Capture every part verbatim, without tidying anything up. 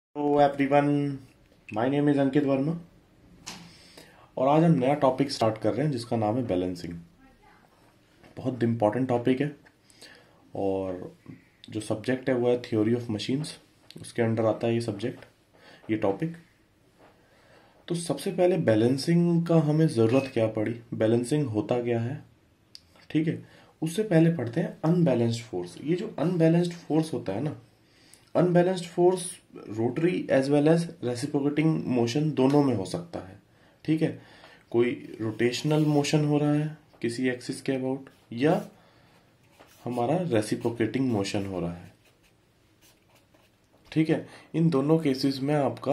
Hello everyone, my name is Ankit Verma और आज हम नया टॉपिक स्टार्ट कर रहे हैं जिसका नाम है बैलेंसिंग। बहुत इम्पॉर्टेंट टॉपिक है और जो सब्जेक्ट है वो है थ्योरी ऑफ मशीन्स। उसके अंडर आता है ये सब्जेक्ट, ये टॉपिक। तो सबसे पहले बैलेंसिंग का हमें ज़रूरत क्या पड़ी, बैलेंसिंग होता क्या है, ठीक है। उससे पहले पढ़ते हैं अनबैलेंस्ड फोर्स। ये जो अनबैलेंस्ड फोर्स होता है ना, unbalanced force rotary as well as reciprocating motion दोनों में हो सकता है, ठीक है। कोई रोटेशनल मोशन हो रहा है किसी एक्सिस के अबाउट, या हमारा रेसिप्रोकेटिंग मोशन हो रहा है, ठीक है। इन दोनों केसेस में आपका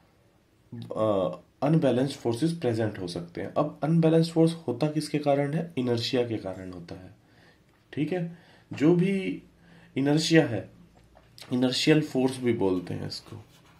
अनबैलेंस्ड फोर्सेस प्रेजेंट हो सकते हैं। अब अनबैलेंस्ड फोर्स होता किसके कारण है? इनर्शिया के कारण होता है, ठीक है। जो भी इनर्शिया है, इनर्शियल फोर्स भी बोलते हैं इसको।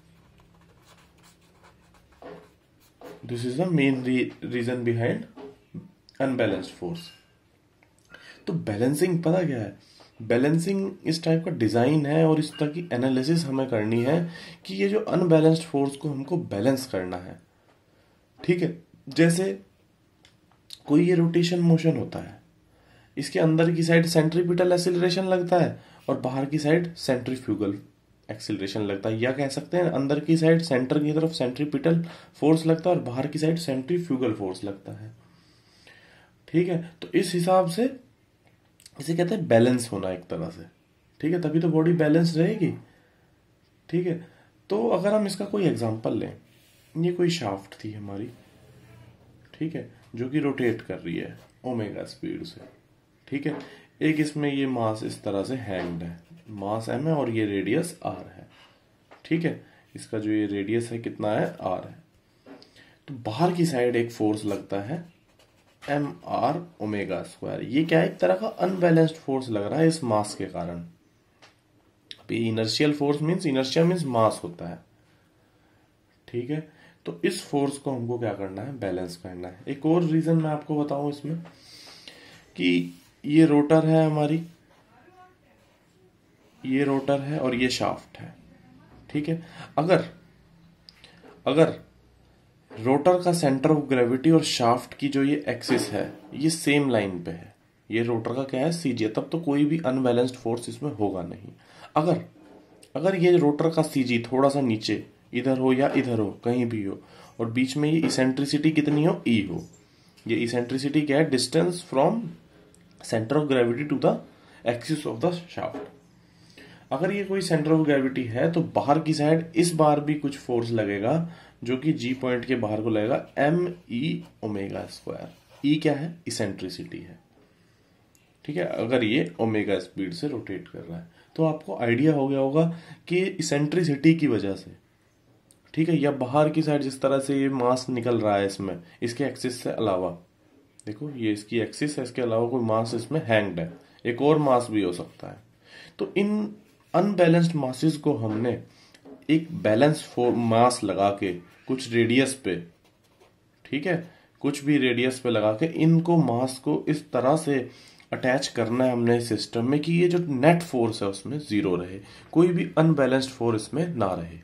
This is the main reason behind unbalanced force. तो बैलेंसिंग पता क्या है? बैलेंसिंग इस टाइप का डिजाइन है और इस तरह की एनालिसिस हमें करनी है कि ये जो अनबैलेंस्ड फोर्स को हमको बैलेंस करना है, ठीक है। जैसे कोई ये रोटेशन मोशन होता है, इसके अंदर की साइड सेंट्रीपिटल एक्सीलरेशन लगता है और बाहर की साइड सेंट्रीफ्यूगल एक्सीलरेशन लगता है, या कह सकते हैं अंदर की साइड सेंटर की तरफ सेंट्रीपिटल फोर्स लगता है और बाहर की साइड सेंट्रीफ्यूगल फोर्स लगता है, ठीक है। तो इस हिसाब से इसे कहते हैं बैलेंस होना एक तरह से, ठीक है। तभी तो बॉडी बैलेंस रहेगी, ठीक है। तो अगर हम इसका कोई एग्जांपल लें, ये कोई शाफ्ट थी हमारी, ठीक है, जो कि रोटेट कर रही है ओमेगा स्पीड से, ठीक है। एक इसमें ये मास इस तरह से हैंग्ड है, मास एम है और ये रेडियस आर है, ठीक है। इसका जो ये रेडियस है कितना है? आर है। तो बाहर की साइड एक फोर्स लगता है एम आर ओमेगा स्क्वायर। ये क्या है? एक तरह का अनबैलेंस्ड फोर्स लग रहा है इस मास के कारण। अभी inertial force means, inertia means mass होता है, ठीक है। तो इस फोर्स को हमको क्या करना है? बैलेंस करना है। एक और रीजन मैं आपको बताऊं इसमें कि ये रोटर है हमारी, ये रोटर है और ये शाफ्ट है, ठीक है। अगर अगर रोटर का सेंटर ऑफ ग्रेविटी और शाफ्ट की जो ये एक्सिस है ये सेम लाइन पे है, ये रोटर का क्या है? सीजी, तब तो कोई भी अनबैलेंस्ड फोर्स इसमें होगा नहीं। अगर अगर ये रोटर का सीजी थोड़ा सा नीचे इधर हो या इधर हो, कहीं भी हो, और बीच में ये इसेंट्रिसिटी कितनी हो? ई हो। ये इसेंट्रिसिटी क्या है? Distance from centre of gravity to the axis of the shaft. अगर ये कोई सेंटर ऑफ ग्रेविटी है तो बाहर की साइड इस बार भी कुछ फोर्स लगेगा जो कि जी पॉइंट के बाहर को लगेगा, m e omega square. E क्या है? इसेंट्रिसिटी है, ठीक है। अगर ये ओमेगा स्पीड से रोटेट कर रहा है तो आपको आइडिया हो गया होगा कि इसेंट्रिसिटी की वजह से, ठीक है, या बाहर की साइड जिस तरह से ये मास निकल रहा है इसमें, इसके एक्सिस से अलावा, देखो ये इसकी एक्सिस है, इसके अलावा कोई मास इसमें हैंग्ड है, एक और मास भी हो सकता है। तो इन अनबैलेंस्ड मासेस को हमने एक बैलेंस फोर मास लगा के कुछ रेडियस पे, ठीक है, कुछ भी रेडियस पे लगा के इनको मास को इस तरह से अटैच करना है हमने सिस्टम में कि ये जो नेट फोर्स है उसमें जीरो रहे, कोई भी अनबैलेंस्ड फोर्स इसमें ना रहे,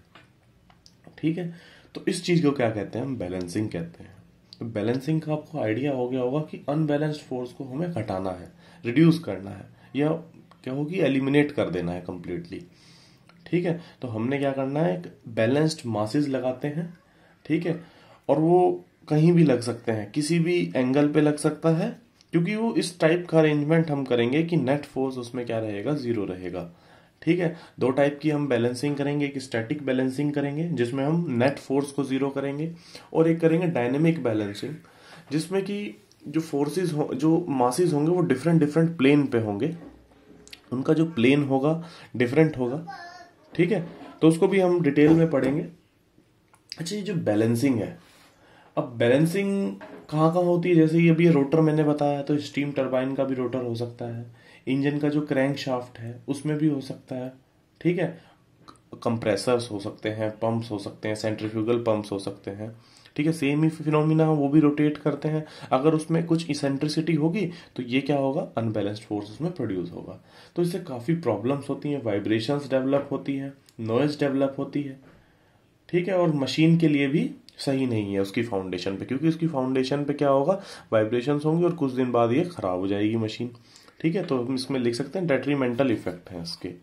ठीक है। तो इस चीज को क्या कहते हैं? हम बैलेंसिंग कहते हैं। तो बैलेंसिंग का आपको आइडिया हो गया होगा कि अनबैलेंस्ड फोर्स को हमें घटाना है, रिड्यूस करना है, या क्या होगी? एलिमिनेट कर देना है कंप्लीटली, ठीक है। तो हमने क्या करना है? एक बैलेंस्ड मासेस लगाते हैं, ठीक है, और वो कहीं भी लग सकते हैं, किसी भी एंगल पे लग सकता है, क्योंकि वो इस टाइप का अरेंजमेंट हम करेंगे कि नेट फोर्स उसमें क्या रहेगा? जीरो रहेगा, ठीक है। दो टाइप की हम बैलेंसिंग करेंगे, एक स्टैटिक बैलेंसिंग करेंगे जिसमें हम नेट फोर्स को जीरो करेंगे, और एक करेंगे डायनेमिक बैलेंसिंग जिसमें कि जो फोर्सेस हो, जो मासेस होंगे वो डिफरेंट डिफरेंट प्लेन पे होंगे, उनका जो प्लेन होगा डिफरेंट होगा, ठीक है। तो उसको भी हम डिटेल में पढ़ेंगे। अच्छा, ये जो बैलेंसिंग है, अब बैलेंसिंग कहाँ कहाँ होती है? जैसे ये अभी रोटर मैंने बताया, तो स्टीम टरबाइन का भी रोटर हो सकता है, इंजन का जो क्रैंक शाफ्ट है उसमें भी हो सकता है, ठीक है। कंप्रेसर्स हो सकते हैं, पंप्स हो सकते हैं, सेंट्रीफ्यूगल पंप्स हो सकते हैं, ठीक है। सेम ही फिनोमिना वो भी रोटेट करते हैं। अगर उसमें कुछ इसेंट्रिसिटी होगी तो ये क्या होगा? अनबैलेंस्ड फोर्स उसमें प्रोड्यूस होगा। तो इससे काफी प्रॉब्लम्स होती हैं, वाइब्रेशंस डेवलप होती हैं, नॉइज डेवलप होती है, ठीक है, और मशीन के लिए भी सही नहीं है उसकी फाउंडेशन पे, क्योंकि उसकी फाउंडेशन पे क्या होगा, वाइब्रेशंस होंगी और कुछ दिन बाद ये खराब हो जाएगी मशीन। ठीक है, तो हम इसमें लिख सकते हैं डेट्रीमेंटल इफेक्ट है इसके।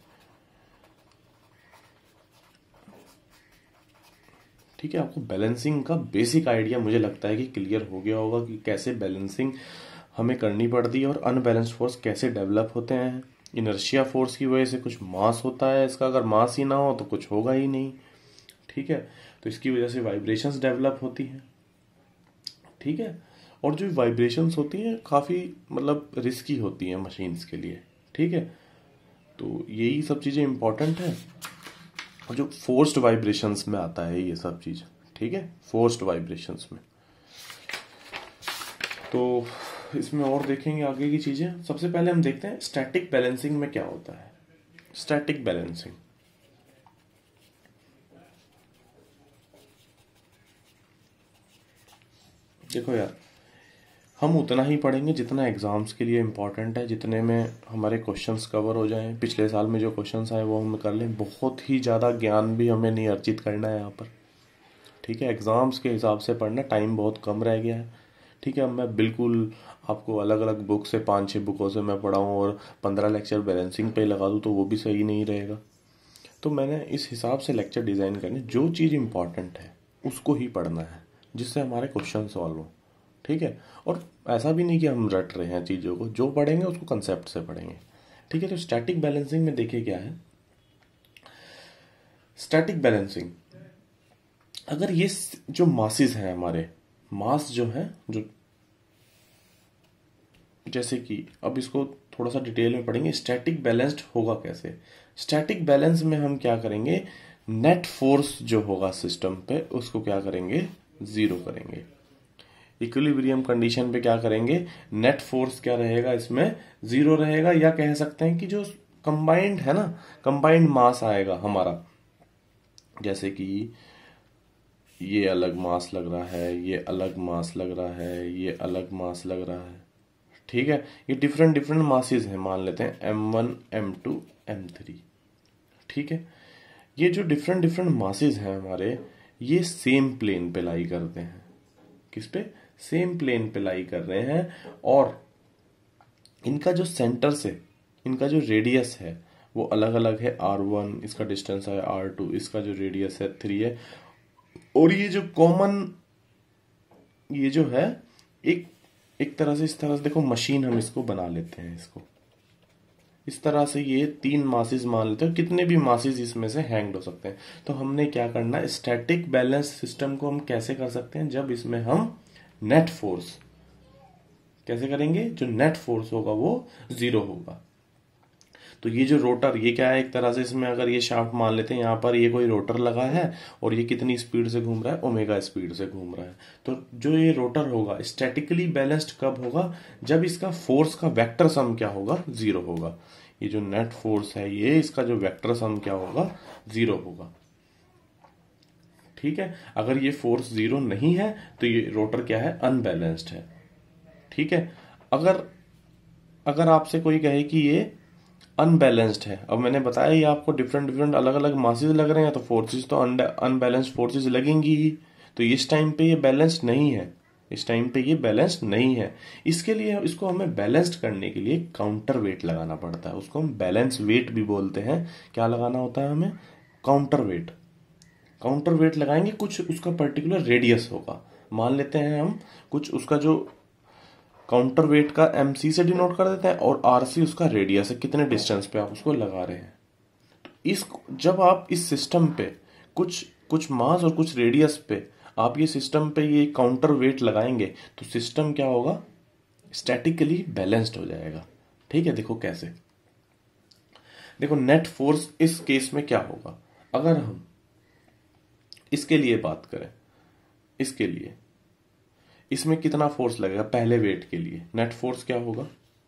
ठीक है, आपको बैलेंसिंग का बेसिक आइडिया मुझे लगता है कि क्लियर हो गया होगा कि कैसे बैलेंसिंग हमें करनी पड़ती है और अनबैलेंस्ड फोर्स कैसे डेवलप होते हैं। इनर्शिया फोर्स की वजह से कुछ मास होता है इसका, अगर मास ही ना हो तो कुछ होगा ही नहीं। ठीक है, तो इसकी वजह से वाइब्रेशंस डेवलप होती हैं। ठीक है, और जो वाइब्रेशंस होती हैं काफ़ी मतलब रिस्की होती हैं मशीन्स के लिए। ठीक है, तो यही सब चीज़ें इंपॉर्टेंट है, और जो फोर्स्ड वाइब्रेशंस में आता है ये सब चीज़। ठीक है, फोर्स्ड वाइब्रेशंस में। तो इसमें और देखेंगे आगे की चीज़ें। सबसे पहले हम देखते हैं स्टैटिक बैलेंसिंग में क्या होता है। स्टैटिक बैलेंसिंग, देखो यार, हम उतना ही पढ़ेंगे जितना एग्जाम्स के लिए इम्पोर्टेंट है, जितने में हमारे क्वेश्चंस कवर हो जाएं। पिछले साल में जो क्वेश्चंस आए वो हम कर लें। बहुत ही ज़्यादा ज्ञान भी हमें नहीं अर्जित करना है यहाँ पर। ठीक है, एग्ज़ाम्स के हिसाब से पढ़ना, टाइम बहुत कम रह गया है। ठीक है, अब मैं बिल्कुल आपको अलग अलग बुक से, पाँच छः बुकों से मैं पढ़ाऊँ और पंद्रह लेक्चर बैलेंसिंग पे लगा दूँ तो वो भी सही नहीं रहेगा। तो मैंने इस हिसाब से लेक्चर डिज़ाइन करने, जो चीज़ इंपॉर्टेंट है उसको ही पढ़ना है, जिससे हमारे क्वेश्चन सॉल्व हो। ठीक है, और ऐसा भी नहीं कि हम रट रहे हैं चीज़ों को, जो पढ़ेंगे उसको कंसेप्ट से पढ़ेंगे। ठीक है, तो स्टैटिक बैलेंसिंग में देखिए क्या है। स्टैटिक बैलेंसिंग, अगर ये जो मासेस हैं हमारे, मास जो है, जो जैसे कि अब इसको थोड़ा सा डिटेल में पढ़ेंगे। स्टैटिक बैलेंस्ड होगा कैसे। स्टैटिक बैलेंस में हम क्या करेंगे, नेट फोर्स जो होगा सिस्टम पे उसको क्या करेंगे, जीरो करेंगे। इक्विलिब्रियम कंडीशन पे क्या करेंगे, नेट फोर्स क्या रहेगा इसमें, जीरो रहेगा। या कह सकते हैं कि जो कंबाइंड है ना, कंबाइंड मास आएगा हमारा, जैसे कि ये अलग मास लग रहा है, ये अलग मास लग रहा है, ये अलग मास लग रहा है। ठीक है, ये डिफरेंट डिफरेंट मासेस हैं, मान लेते हैं m one m two m three. ठीक है, ये जो डिफरेंट डिफरेंट मासेस हैं हमारे, ये सेम प्लेन पे लाई करते हैं। किस पे, सेम प्लेन पे लाई कर रहे हैं। और इनका जो सेंटर से, इनका जो रेडियस है वो अलग अलग है। आर वन इसका डिस्टेंस है, आर टू इसका जो रेडियस है थ्री है। और ये जो कॉमन, ये जो है एक एक तरह से, इस तरह से देखो, मशीन हम इसको बना लेते हैं, इसको इस तरह से ये तीन मासेस मान लेते हैं। कितने भी मासेस इसमें से हैंग्ड हो सकते हैं। तो हमने क्या करना है, स्टैटिक बैलेंस सिस्टम को हम कैसे कर सकते हैं, जब इसमें हम नेट फोर्स कैसे करेंगे, जो नेट फोर्स होगा वो जीरो होगा। तो ये जो रोटर, ये क्या है, एक तरह से इसमें अगर ये शाफ्ट मान लेते हैं, यहाँ पर ये कोई रोटर लगा है और ये कितनी स्पीड से घूम रहा है, ओमेगा स्पीड से घूम रहा है। तो जो ये रोटर होगा स्टैटिकली बैलेंस्ड कब होगा, जब इसका फोर्स का वेक्टर सम क्या होगा, जीरो होगा। ये जो नेट फोर्स है ये, इसका जो वेक्टर सम क्या होगा, जीरो होगा। ठीक है, अगर ये फोर्स जीरो नहीं है तो ये रोटर क्या है, अनबैलेंस्ड है। ठीक है, अगर अगर आपसे कोई कहे कि ये अनबैलेंस्ड है, अब मैंने बताया ये आपको डिफरेंट डिफरेंट अलग अलग मासेस लग रहे हैं, तो फोर्सेस तो अनबैलेंस्ड फोर्सेस लगेंगी ही। तो इस टाइम पे ये बैलेंस्ड नहीं है, इस टाइम पे ये बैलेंस्ड नहीं है। इसके लिए इसको हमें बैलेंस्ड करने के लिए काउंटर वेट लगाना पड़ता है। उसको हम बैलेंस वेट भी बोलते हैं। क्या लगाना होता है हमें, काउंटर वेट। काउंटर वेट लगाएंगे, कुछ उसका पर्टिकुलर रेडियस होगा। मान लेते हैं हम कुछ उसका जो काउंटर वेट का एमसी से डिनोट कर देते हैं और आरसी उसका रेडियस है, कितने डिस्टेंस पे आप उसको लगा रहे हैं। तो इस जब आप इस सिस्टम पे कुछ कुछ मास और कुछ रेडियस पे आप ये सिस्टम पे ये काउंटर वेट लगाएंगे तो सिस्टम क्या होगा, स्टैटिकली बैलेंस्ड हो जाएगा। ठीक है, देखो कैसे, देखो नेट फोर्स इस केस में क्या होगा, अगर हम इसके लिए बात करें, इसके लिए इसमें कितना फोर्स लगेगा, पहले वेट के लिए नेट फोर्स क्या होगा,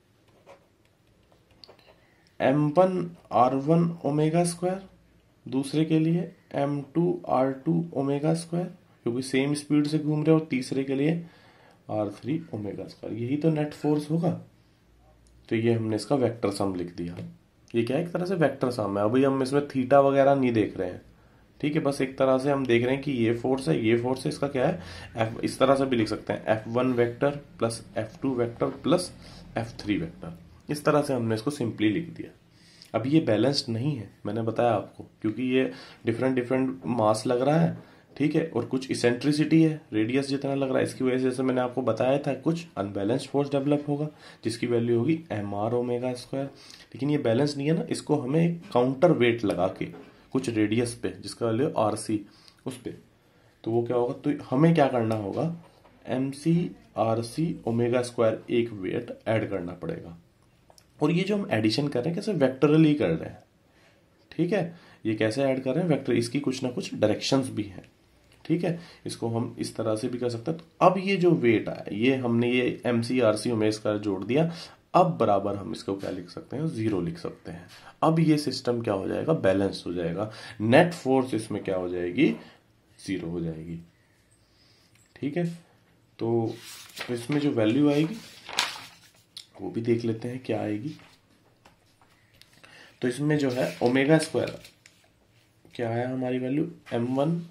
m one are one omega square, दूसरे के लिए m two are two omega square, क्योंकि सेम स्पीड से घूम रहे हो, तीसरे के लिए आर थ्री ओमेगा स्क्वायर। यही तो नेट फोर्स होगा। तो ये हमने इसका वेक्टर सम लिख दिया। ये क्या है, एक तरह से वेक्टर सम है। अभी हम इसमें थीटा वगैरह नहीं देख रहे हैं। ठीक है, बस एक तरह से हम देख रहे हैं कि ये फोर्स है, ये फोर्स है, इसका क्या है एफ, इस तरह से भी लिख सकते हैं f one vector plus f two vector plus f three vector, इस तरह से हमने इसको सिंपली लिख दिया। अब ये बैलेंस्ड नहीं है, मैंने बताया आपको, क्योंकि ये डिफरेंट डिफरेंट मास लग रहा है, ठीक है, और कुछ इसेंट्रिसिटी है, रेडियस जितना लग रहा है, इसकी वजह से जैसे मैंने आपको बताया था कुछ अनबैलेंस्ड फोर्स डेवलप होगा जिसकी वैल्यू होगी एम आर ओमेगा स्क्वायर। लेकिन ये बैलेंस नहीं है ना, इसको हमें एक काउंटर वेट लगा के कुछ रेडियस पे जिसका वैल्यू आर सी उस पे, तो वो क्या होगा, तो हमें क्या करना होगा, m C R C omega square एक वेट ऐड करना पड़ेगा। और ये जो हम एडिशन कर रहे हैं कैसे वेक्टरली कर रहे हैं, ठीक है, ये कैसे ऐड कर रहे हैं वेक्टर, इसकी कुछ ना कुछ डायरेक्शंस भी हैं, ठीक है, इसको हम इस तरह से भी कर सकते हैं। तो अब ये जो वेट है ये हमने ये M C R C omega square जोड़ दिया, अब बराबर हम इसको क्या लिख सकते हैं, जीरो लिख सकते हैं। अब ये सिस्टम क्या हो जाएगा, बैलेंस हो जाएगा, नेट फोर्स इसमें क्या हो जाएगी, जीरो हो जाएगी, ठीक है। तो इसमें जो वैल्यू आएगी वो भी देख लेते हैं क्या आएगी। तो इसमें जो है ओमेगा स्क्वायर क्या है हमारी value, m one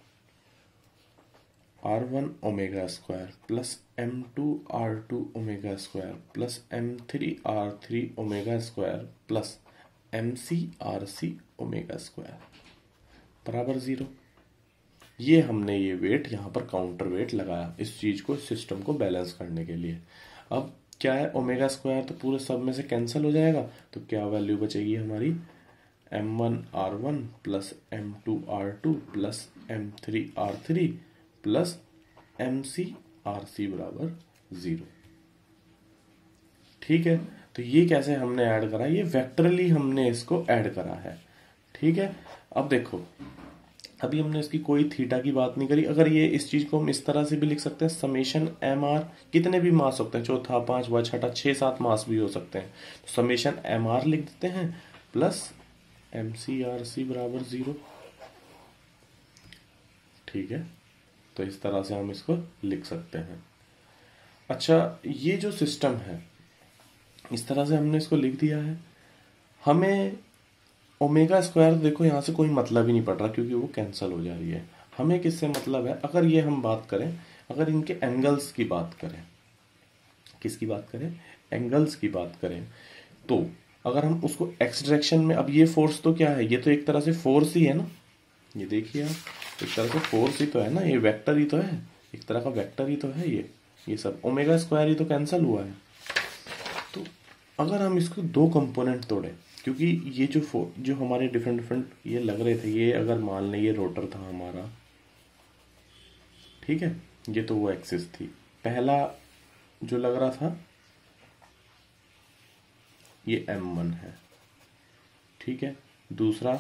are one omega square plus M two are two omega square plus M three are three omega square plus m C R C omega square बराबर जीरो। ये हमने ये wait यहाँ पर counter wait लगाया इस चीज को, सिस्टम को बैलेंस करने के लिए। अब क्या है ओमेगा स्क्वायर तो पूरे सब में से कैंसिल हो जाएगा, तो क्या वैल्यू बचेगी हमारी, m one are one plus M two are two plus M three are three plus m C R c बराबर जीरो, ठीक है। तो ये कैसे हमने ऐड करा, ये वेक्टरली हमने इसको ऐड करा है, ठीक है। अब देखो अभी हमने इसकी कोई थीटा की बात नहीं करी, अगर ये इस चीज को हम इस तरह से भी लिख सकते हैं, समेशन एम आर, कितने भी मास होते हैं, चौथा पांचवा छठा छह सात मास भी हो सकते हैं, तो समेशन एम आर लिख देते हैं plus m C R c बराबर जीरो, ठीक है। तो इस तरह से हम इसको लिख सकते हैं। अच्छा ये जो सिस्टम है इस तरह से हमने इसको लिख दिया है, हमें ओमेगा स्क्वायर देखो यहां से कोई मतलब ही नहीं पड़ रहा क्योंकि वो कैंसिल हो जा रही है। हमें किससे मतलब है, अगर ये हम बात करें, अगर इनके एंगल्स की बात करें, किसकी बात करें, एंगल्स की बात करें, तो अगर हम उसको एक्स डायरेक्शन में, अब ये फोर्स तो क्या है, ये तो एक तरह से फोर्स ही है ना, ये देखिए आप एक तरह से फोर्स ही तो है ना, ये वेक्टर ही तो है, एक तरह का वेक्टर ही तो है ये ये सब ओमेगा स्क्वायर ही तो कैंसिल हुआ है। तो अगर हम इसको दो कंपोनेंट तोड़े, क्योंकि ये जो फो जो हमारे डिफरेंट डिफरेंट ये लग रहे थे, ये अगर मान लें ये रोटर था हमारा, ठीक है, ये तो वो एक्सिस थी, पहला जो लग रहा था ये एम वन है, ठीक है, दूसरा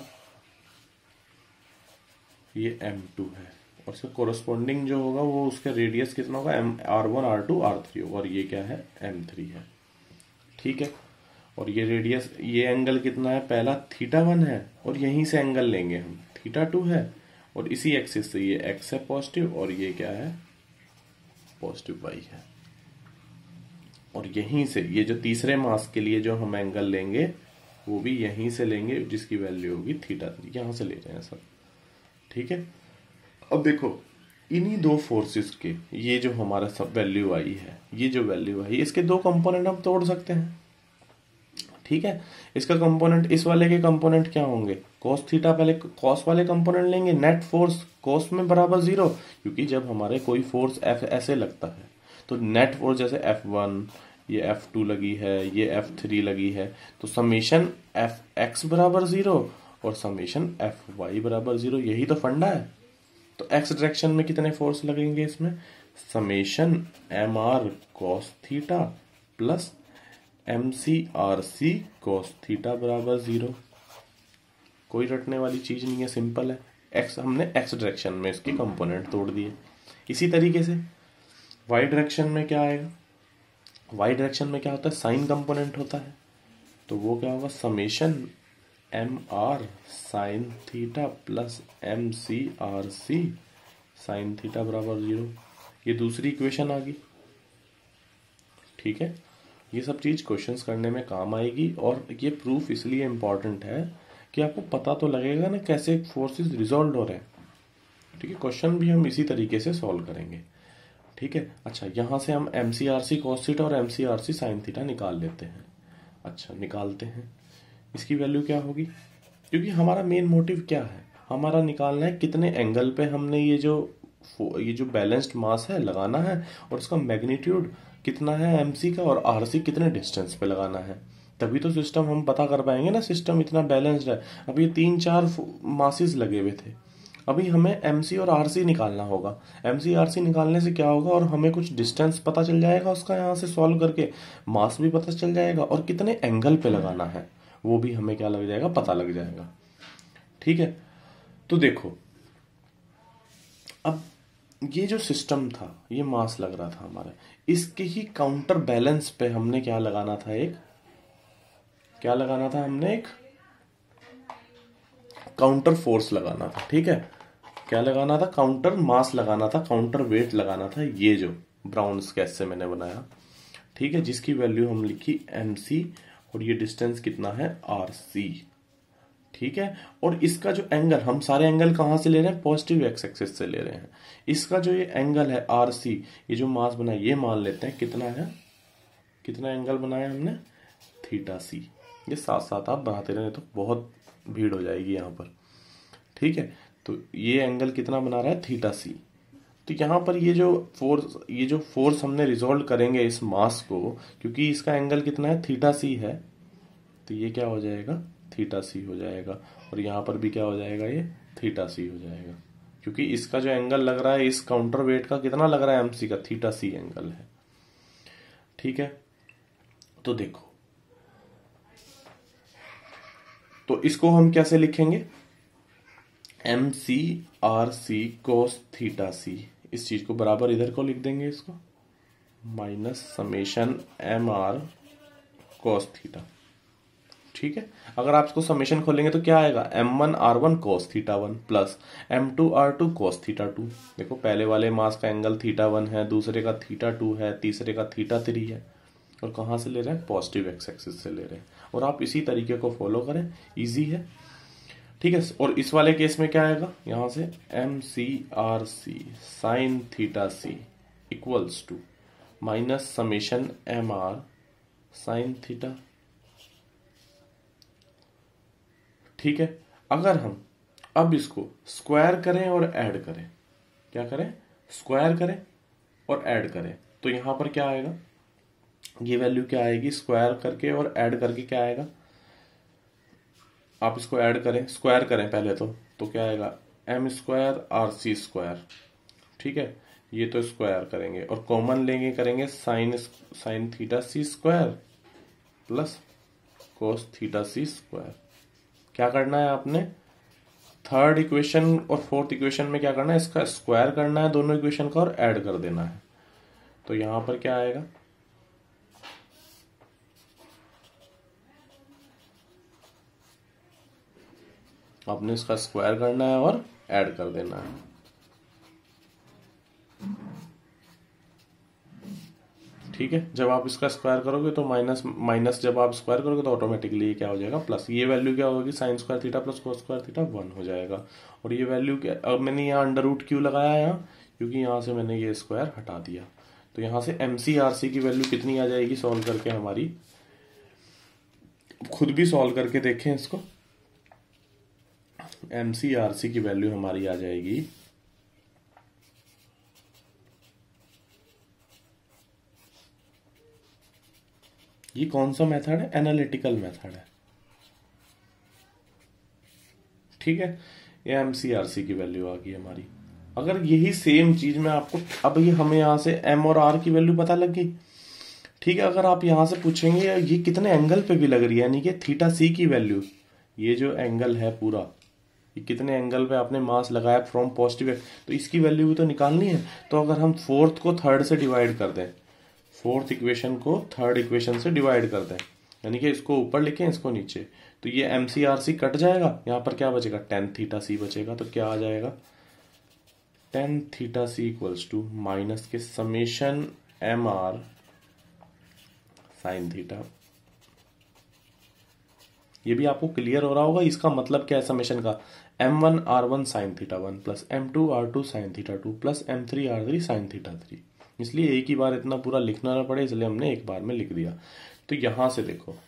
ये एम टू है, और इसका कोरस्पॉन्डिंग जो होगा वो उसका रेडियस कितना होगा, m r one r two r three होगा, और ये क्या है एम थ्री है, ठीक है। और ये रेडियस, ये एंगल कितना है, पहला थीटा वन है, और यहीं से एंगल लेंगे हम थीटा टू है, और इसी एक्सिस से ये एक्स है पॉजिटिव, और ये क्या है पॉजिटिव वाई है, और यहीं से ये जो तीसरे मास के लिए जो हम एंगल लेंगे वो भी यहीं से लेंगे जिसकी वैल्यू होगी थीटा, यहां से ले रहे हैं सब, ठीक है। अब देखो इन्हीं दो फोर्सेस के ये जो हमारा सब वैल्यू आई है, ये जो वैल्यू आई, इसके दो कंपोनेंट हम तोड़ सकते हैं, ठीक है। इसका कंपोनेंट, इस वाले के कंपोनेंट क्या होंगे, cos थीटा, पहले cos वाले कंपोनेंट लेंगे, नेट फोर्स cos में बराबर जीरो, क्योंकि जब हमारे कोई फोर्स F ऐसे लगता है तो नेट फोर्स जैसे एफ वन, ये एफ टू लगी है, ये एफ थ्री लगी है, तो समेशन एफ एक्स बराबर जीरो और समेशन एफ वाई बराबर जीरो, यही तो फंडा है। तो एक्स डायरेक्शन में कितने फोर्स लगेंगे इसमें, summation M r cos theta plus m C R c cos theta बराबर जीरो, कोई रटने वाली चीज नहीं है, सिंपल है। एक्स हमने एक्स डायरेक्शन में इसके कंपोनेंट तोड़ दिए। इसी तरीके से वाई डायरेक्शन में क्या आएगा, वाई डायरेक्शन में क्या होता है, साइन कंपोनेंट होता है, तो वो क्या होगा, summation M R sine theta plus m C R c sine theta बराबर जीरो, ये दूसरी इक्वेशन आ गई, ठीक है। ये सब चीज क्वेश्चंस करने में काम आएगी, और ये प्रूफ इसलिए इंपॉर्टेंट है कि आपको पता तो लगेगा ना कैसे फोर्सेस रिजॉल्व हो रहे हैं। ठीक है, क्वेश्चन भी हम इसी तरीके से सॉल्व करेंगे। ठीक है, अच्छा यहाँ से हम m C R c cos theta और m C R c sine theta निकाल लेते हैं। अच्छा निकालते हैं, इसकी वैल्यू क्या होगी, क्योंकि हमारा मेन मोटिव क्या है, हमारा निकालना है कितने एंगल पे हमने ये जो ये जो बैलेंस्ड मास है लगाना है, और उसका मैग्नीट्यूड कितना है एमसी का, और आरसी कितने डिस्टेंस पे लगाना है। तभी तो सिस्टम हम पता कर पाएंगे ना, सिस्टम इतना बैलेंस्ड है। अब ये तीन चार मासेस लगे हुए थे, अभी हमें एमसी और आरसी निकालना होगा। एमसी आरसी निकालने से क्या होगा, और हमें कुछ डिस्टेंस पता चल जाएगा उसका, यहाँ से सॉल्व करके मास भी पता चल जाएगा, और कितने एंगल पे लगाना है वो भी हमें क्या लग जाएगा, पता लग जाएगा। ठीक है, तो देखो अब ये जो सिस्टम था, ये मास लग रहा था हमारा, इसके ही काउंटर बैलेंस पे हमने क्या लगाना था, एक क्या लगाना था, हमने एक काउंटर फोर्स लगाना था। ठीक है, क्या लगाना था, काउंटर मास लगाना था, काउंटर वेट लगाना था, ये जो ब्राउन स्केच से मैंने बनाया। ठीक है, जिसकी वैल्यू हम लिखी एम सी, और ये डिस्टेंस कितना है, आर सी। ठीक है, और इसका जो एंगल, हम सारे एंगल कहां से ले रहे हैं, पॉजिटिव एक्स एक्सिस से ले रहे हैं। इसका जो ये एंगल है आर सी, ये जो मास बना ये मान लेते हैं कितना है, कितना एंगल बनाया हमने, थीटा सी। ये साथ साथ आप बनाते रहे तो बहुत भीड़ हो जाएगी यहाँ पर। ठीक है, तो ये एंगल कितना बना रहा है, थीटा सी। तो यहाँ पर ये जो फोर्स ये जो फोर्स हमने रिजॉल्व करेंगे इस मास को, क्योंकि इसका एंगल कितना है, थीटा सी है, तो ये क्या हो जाएगा, थीटा सी हो जाएगा। और यहाँ पर भी क्या हो जाएगा, ये थीटा सी हो जाएगा, क्योंकि इसका जो एंगल लग रहा है इस काउंटर वेट का कितना लग रहा है, एमसी का, थीटा सी एंगल है। ठीक है, तो देखो, तो इसको हम कैसे लिखेंगे, m C R c cos theta c, इस चीज को बराबर इधर को लिख देंगे, इसको minus summation M r cos theta. ठीक है, अगर आप इसको समेशन खोलेंगे तो क्या आएगा, m one are one cos theta one plus M two are two cos theta two. देखो पहले वाले मास का एंगल थीटा वन है, दूसरे का थीटा टू है, तीसरे का थीटा थ्री है, और कहां से ले रहे हैं, पॉजिटिव एक्स एक्सिस से ले रहे हैं। और आप इसी तरीके को फॉलो करें, इजी है। ठीक है, और इस वाले केस में क्या आएगा, यहां से m C R c sine theta C equals to minus summation M R sine theta. ठीक है, अगर हम अब इसको स्क्वायर करें और ऐड करें, क्या करें, स्क्वायर करें और ऐड करें, तो यहां पर क्या आएगा, ये वैल्यू क्या आएगी, स्क्वायर करके और ऐड करके क्या आएगा, आप इसको ऐड करें, स्क्वायर करें पहले तो तो क्या आएगा, m square r c square. ठीक है, ये तो स्क्वायर करेंगे और कॉमन लेंगे, करेंगे sine sine theta c square plus cos theta c square. क्या करना है आपने, थर्ड इक्वेशन और फोर्थ इक्वेशन में क्या करना है, इसका स्क्वायर करना है दोनों इक्वेशन का और ऐड कर देना है। तो यहां पर क्या आएगा, आपने इसका स्क्वायर करना है और ऐड कर देना है। ठीक है, जब आप इसका स्क्वायर करोगे तो माइनस माइनस जब आप स्क्वायर करोगे तो ऑटोमेटिकली क्या हो जाएगा, प्लस। ये वैल्यू क्या होगी, sine square theta plus cos square theta one हो जाएगा। और ये वैल्यू क्या, अब मैंने यहाँ अंडर रूट क्यों लगाया यहाँ, क्योंकि यहाँ से मैंने ये स्क्वायर हटा दिया। तो यहाँ से एम सी आर सी की वैल्यू कितनी आ जाएगी, सॉल्व करके हमारी, खुद भी सॉल्व करके देखें इसको, एम सी आर सी की वैल्यू हमारी आ जाएगी ये कौन सा मेथड है, एनालिटिकल मेथड है। ठीक है, ये एम सी आर सी की वैल्यू आ गई हमारी। अगर यही सेम चीज में आपको, अब ये हमें यहां से एम और आर की वैल्यू पता लग गई। ठीक है, अगर आप यहां से पूछेंगे ये कितने एंगल पे भी लग रही है, यानी कि थीटा सी की वैल्यू, ये जो एंगल है पूरा, ये कितने एंगल पे आपने मास लगाया फ्रॉम पॉजिटिव, तो इसकी वैल्यू भी तो निकालनी है। तो अगर हम फोर्थ को थर्ड से डिवाइड कर दें, फोर्थ इक्वेशन को थर्ड इक्वेशन से डिवाइड कर दें, यानी कि इसको ऊपर लिखें इसको नीचे, तो ये M C R C cut जाएगा, यहां पर क्या बचेगा, टेन थीटा सी बचेगा। तो क्या आ जाएगा, tan theta C equals to minus के summation M R sine theta, ये भी आपको क्लियर हो रहा होगा। इसका मतलब क्या है समेशन का, M one are one sine theta one plus M two are two sine theta two plus M three are three sine theta three. इसलिए एक ही बार इतना पूरा लिखना ना पड़े, इसलिए हमने एक बार में लिख दिया। तो यहां से देखो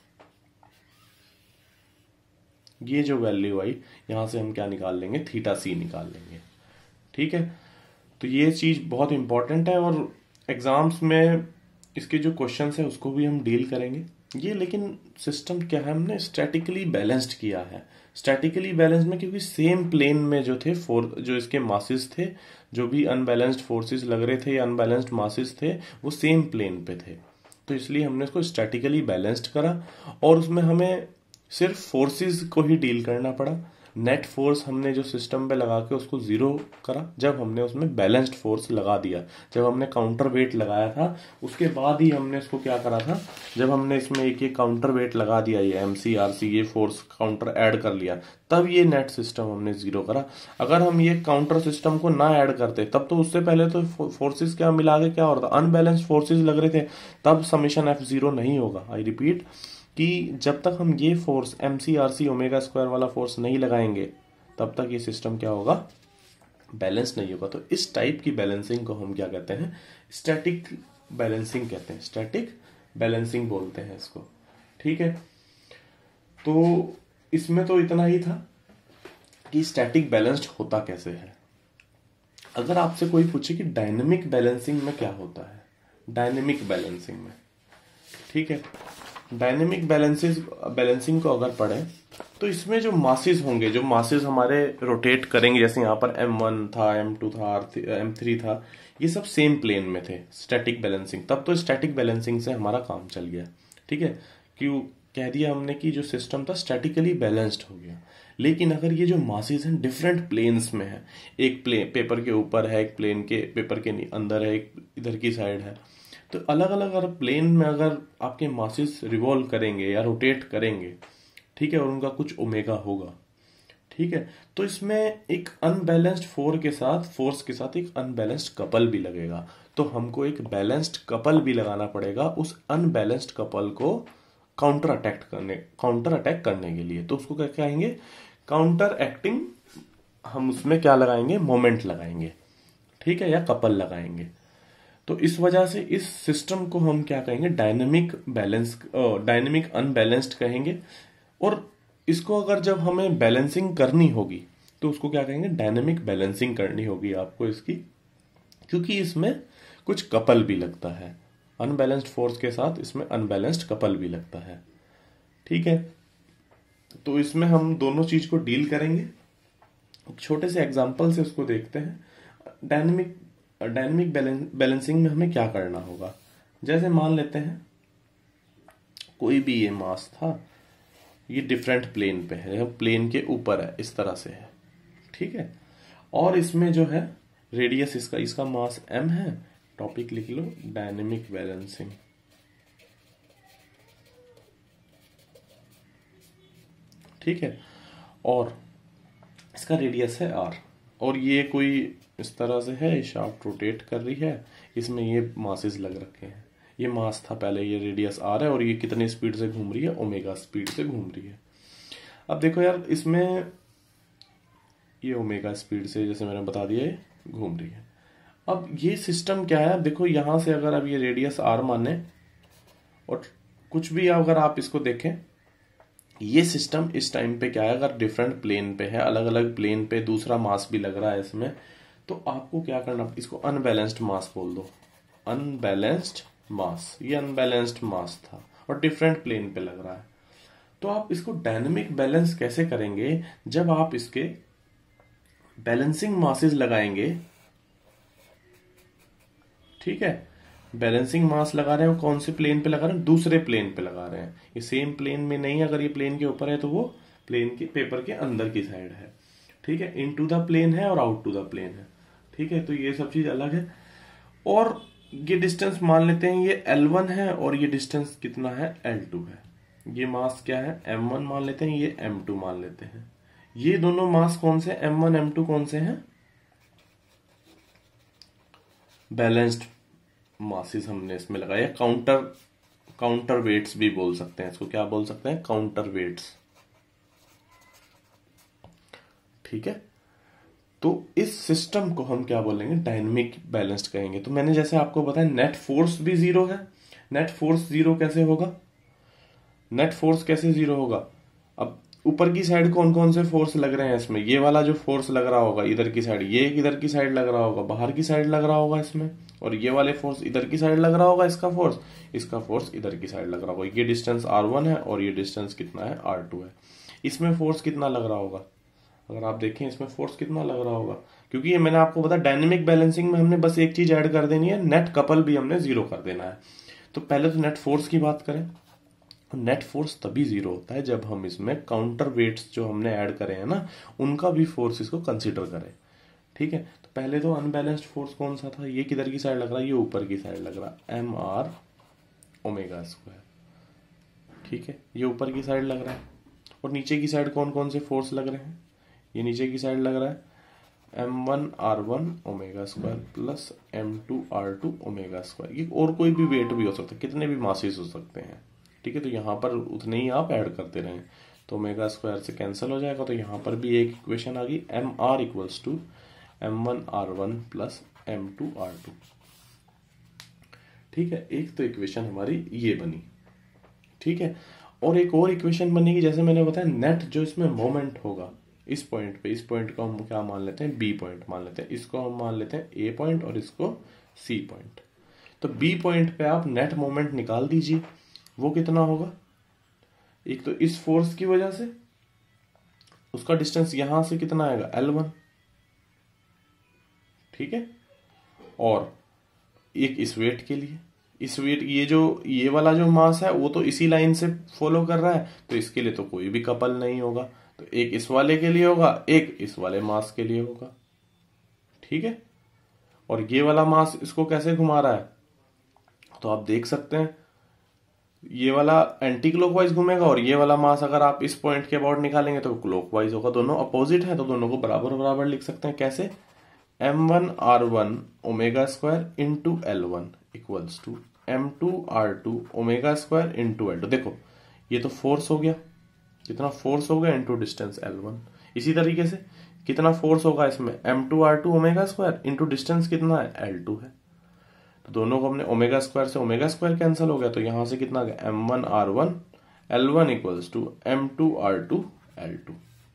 ये जो वैल्यू आई, यहां से हम क्या निकाल लेंगे, थीटा सी निकाल लेंगे। ठीक है, तो ये चीज बहुत इंपॉर्टेंट है और एग्जाम्स में इसके जो क्वेश्चंस है उसको भी हम डील करेंगे। ये लेकिन सिस्टम क्या है, हमने स्टैटिकली बैलेंस्ड किया है। स्टैटिकली बैलेंस में क्योंकि सेम प्लेन में जो थे फोर जो इसके मासेस थे, जो भी अनबैलेंस्ड फोर्सेस लग रहे थे या अनबैलेंस्ड मासेस थे, वो सेम प्लेन पे थे, तो इसलिए हमने इसको स्टैटिकली बैलेंस्ड करा। और उसमें हमें सिर्फ फोर्सेस को ही डील करना पड़ा। नेट फोर्स हमने जो सिस्टम पे लगा के उसको जीरो करा जब हमने उसमें बैलेंस्ड फोर्स लगा दिया। जब हमने काउंटर वेट लगाया था उसके बाद ही हमने इसको क्या करा था, जब हमने इसमें एक एक काउंटर वेट लगा दिया, ये एम सी आर सी ये फोर्स काउंटर ऐड कर लिया, तब ये नेट सिस्टम हमने जीरो करा। अगर हम ये काउंटर सिस्टम को ना ऐड करते तब तो उससे पहले तो फोर्सेस क्या मिला के क्या हो रहा था, अनबैलेंस्ड फोर्सेस लग रहे थे, तब समेशन एफ जीरो नहीं होगा। आई रिपीट कि जब तक हम ये force M C R C omega square वाला फोर्स नहीं लगाएंगे तब तक ये सिस्टम क्या होगा, बैलेंस नहीं होगा। तो इस टाइप की बैलेंसिंग को हम क्या कहते हैं, स्टैटिक बैलेंसिंग कहते हैं, स्टैटिक बैलेंसिंग बोलते हैं इसको। ठीक है, तो इसमें तो इतना ही था कि स्टैटिक बैलेंस्ड होता कैसे है। अगर आपसे कोई पूछे कि डायनेमिक बैलेंसिंग में क्या होता है, डायनेमिक बैलेंसिंग में, ठीक है, डायनेमिक बैलेंसिंग बैलेंसिंग को अगर पढ़े तो इसमें जो मासेस होंगे, जो मासेस हमारे रोटेट करेंगे, जैसे यहाँ पर एम वन था, एम टू था, एम थ्री था, ये सब सेम प्लेन में थे। स्टैटिक बैलेंसिंग, तब तो स्टैटिक बैलेंसिंग से हमारा काम चल गया। ठीक है, क्यों कह दिया हमने कि जो सिस्टम था स्टैटिकली बैलेंस्ड हो गया। लेकिन अगर ये जो मासेस हैं डिफरेंट प्लेन्स में है, एक प्लेन पेपर के ऊपर है, एक प्लेन के पेपर के अंदर है, एक इधर की साइड है, तो अलग अलग अगर प्लेन में अगर आपके मासेस रिवॉल्व करेंगे या रोटेट करेंगे, ठीक है, और उनका कुछ ओमेगा होगा, ठीक है, तो इसमें एक अनबैलेंस्ड फोर्स के साथ फोर्स के साथ एक अनबैलेंस्ड कपल भी लगेगा। तो हमको एक बैलेंस्ड कपल भी लगाना पड़ेगा उस अनबैलेंस्ड कपल को काउंटर अटैक करने काउंटर अटैक करने के लिए। तो उसको क्या कहेंगे, काउंटर एक्टिंग। हम उसमें क्या लगाएंगे, मोमेंट लगाएंगे, ठीक है, या कपल लगाएंगे। तो इस वजह से इस सिस्टम को हम क्या कहेंगे, डायनेमिक बैलेंस डायनेमिक अनबैलेंस्ड कहेंगे। और इसको अगर जब हमें बैलेंसिंग करनी होगी तो उसको क्या कहेंगे, डायनेमिक बैलेंसिंग करनी होगी आपको इसकी, क्योंकि इसमें कुछ कपल भी लगता है, अनबैलेंस्ड फोर्स के साथ इसमें अनबैलेंस्ड कपल भी लगता है। ठीक है, तो इसमें हम दोनों चीज को डील करेंगे। छोटे से एग्जांपल से उसको देखते हैं। डायनेमिक डायनेमिक बैलेंसिंग में हमें क्या करना होगा, जैसे मान लेते हैं कोई भी ये मास था, ये डिफरेंट प्लेन पे है, प्लेन के ऊपर है, इस तरह से है, ठीक है, और इसमें जो है रेडियस इसका इसका मास m है। टॉपिक लिख लो, डायनेमिक बैलेंसिंग। ठीक है, और इसका रेडियस है r, और ये कोई इस तरह से है, शाफ्ट रोटेट कर रही है, इसमें ये मासेस लग रखे हैं। ये मास था पहले, ये रेडियस r है, और ये कितने स्पीड से घूम रही है, ओमेगा स्पीड से घूम रही है। अब देखो यार, इसमें ये ओमेगा स्पीड से, जैसे मैंने बता दिया, घूम रही है। अब ये सिस्टम क्या है, देखो यहां से अगर अब ये रेडियस r माने और कुछ भी अगर आप इसको देखें, ये सिस्टम इस टाइम पे क्या है, अगर डिफरेंट प्लेन पे है, अलग अलग प्लेन पे दूसरा मास भी लग रहा है इसमें, तो आपको क्या करना, इसको अनबैलेंस्ड मास बोल दो, अनबैलेंस्ड मास। ये अनबैलेंस्ड मास था और डिफरेंट प्लेन पे लग रहा है। तो आप इसको डायनेमिक बैलेंस कैसे करेंगे, जब आप इसके बैलेंसिंग मासेस लगाएंगे, ठीक है, बैलेंसिंग मास लगा रहे हैं, कौन से प्लेन पे लगा रहे हैं, दूसरे प्लेन पे लगा रहे हैं। ये सेम प्लेन में नहीं, अगर ये प्लेन के ऊपर है तो वो प्लेन के पेपर के अंदर की साइड है, ठीक है, इन टू द प्लेन है और आउट टू द प्लेन है, ठीक है, तो ये सब चीज अलग है। और ये डिस्टेंस मान लेते हैं ये एल वन है, और ये डिस्टेंस कितना है, एल टू है। ये मास क्या है, एम वन मान लेते हैं, ये एम टू मान लेते हैं। ये दोनों मास कौन से, एम वन एम टू कौन से हैं, बैलेंस्ड मासेस हमने इसमें लगाया। काउंटर काउंटर वेट्स भी बोल सकते हैं इसको, क्या बोल सकते हैं, काउंटर वेट्स। ठीक है, तो इस सिस्टम को हम क्या बोलेंगे, डायनेमिक बैलेंस्ड कहेंगे। तो मैंने जैसे आपको बताया नेट फोर्स भी जीरो है। नेट फोर्स जीरो कैसे होगा, नेट फोर्स कैसे जीरो होगा, अब ऊपर की साइड कौन कौन से फोर्स लग रहे हैं इसमें, ये वाला जो फोर्स लग रहा होगा इधर की साइड, ये इधर की साइड लग रहा होगा, बाहर की साइड लग रहा होगा इसमें, और ये वाले फोर्स इधर की साइड लग रहा होगा, इसका फोर्स इसका फोर्स इधर की साइड लग रहा होगा। ये डिस्टेंस आर वन है और ये डिस्टेंस कितना है, आर टू है। इसमें फोर्स कितना लग रहा होगा, अगर आप देखें इसमें फोर्स कितना लग रहा होगा, क्योंकि ये मैंने आपको बताया डायनेमिक बैलेंसिंग में हमने बस एक चीज ऐड कर देनी है, नेट कपल भी हमने जीरो कर देना है। तो पहले तो नेट फोर्स की बात करें, नेट फोर्स तभी जीरो होता है जब हम इसमें काउंटर वेट्स जो हमने ऐड करे हैं ना, उनका भी फोर्स इसको कंसीडर करें। ठीक है, तो पहले तो अनबैलेंस्ड फोर्स कौन सा था, ये किधर की साइड लग रहा है, ये ऊपर की साइड लग रहा है, एम आर ओमेगा स्क्वायर। ठीक है, ये ऊपर की साइड लग रहा है, और नीचे की साइड कौन कौन से फोर्स लग रहे हैं, ये नीचे की साइड लग रहा है, M one are one omega square plus M two are two omega square. ये और कोई भी वेट भी हो सकता है, कितने भी मासेस हो सकते हैं। ठीक है, तो यहाँ पर उतने ही आप ऐड करते रहें, तो ओमेगा स्क्वायर से कैंसिल हो जाएगा। तो यहाँ पर भी एक इक्वेशन आ गई, M R equals to M one are one plus M two are two. ठीक है, एक तो इक्वेशन हमारी ये बनी। ठीक है, और एक और इक्वेशन बनेगी, जैसे मैंने बताया नेट जो इसमें मोमेंट होगा इस पॉइंट पे, इस पॉइंट को हम क्या मान लेते हैं, बी पॉइंट मान लेते हैं, इसको हम मान लेते हैं ए पॉइंट और इसको सी पॉइंट। तो बी पॉइंट पे आप नेट मोमेंट निकाल दीजिए, वो कितना होगा, एक तो इस फोर्स की वजह से उसका डिस्टेंस यहां से कितना आएगा, एल वन। ठीक है, और एक इस वेट के लिए, इस वेट, ये जो ये वाला जो मास है वो तो इसी लाइन से फॉलो कर रहा है, तो इसके लिए तो कोई भी कपल नहीं होगा, तो एक इस वाले के लिए होगा, एक इस वाले मास के लिए होगा। ठीक है, और ये वाला मास इसको कैसे घुमा रहा है, तो आप देख सकते हैं ये वाला एंटी क्लॉकवाइज घूमेगा, और ये वाला मास अगर आप इस पॉइंट के अबाउट निकालेंगे तो क्लॉकवाइज होगा। दोनों अपोजिट है तो दोनों को बराबर बराबर लिख सकते हैं, कैसे, M one are one omega square into L one equals to M two are two omega square into L two. देखो ये तो फोर्स हो गया, कितना फोर्स हो गया इंटू डिस्टेंस एल वन। इसी तरीके से कितना फोर्स होगा इसमें, M two are two omega square into distance कितना है, एल टू है। तो दोनों को हमने ओमेगा स्क्वायर से ओमेगा स्क्वायर कैंसिल हो गया, तो यहां से कितना आ गया, M one are one L one equals to M two are two L two.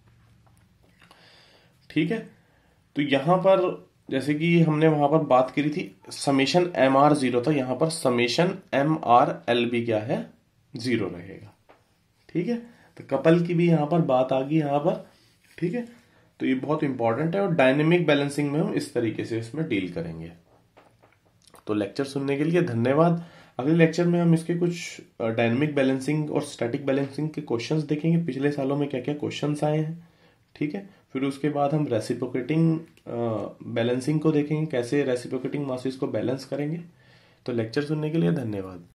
ठीक है, तो यहां पर जैसे कि हमने वहां पर बात करी थी समेशन एम आर जीरो था, यहां पर समेशन एम आर एल भी क्या है, जीरो रहेगा। ठीक है, तो कपल की भी यहां पर बात आ गई यहां पर। ठीक है, तो ये बहुत इंपॉर्टेंट है, और डायनेमिक बैलेंसिंग में हम इस तरीके से इसमें डील करेंगे। तो लेक्चर सुनने के लिए धन्यवाद। अगले लेक्चर में हम इसके कुछ डायनेमिक बैलेंसिंग और स्टैटिक बैलेंसिंग के क्वेश्चंस देखेंगे, पिछले सालों में क्या क्या क्वेश्चंस आए हैं। ठीक है, फिर उसके बाद हम रेसिप्रोकेटिंग बैलेंसिंग को देखेंगे, कैसे रेसिप्रोकेटिंग मासेस को बैलेंस करेंगे। तो लेक्चर सुनने के लिए धन्यवाद।